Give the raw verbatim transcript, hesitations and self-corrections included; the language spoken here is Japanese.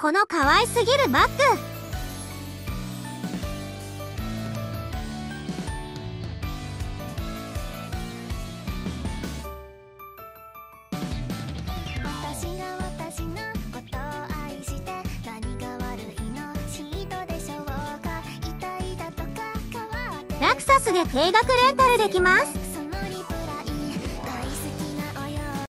この可愛すぎるバッグ。 私が私のことを愛して何が悪いの人でしょうか。痛いだとか変わってラクサスで定額レンタルできます。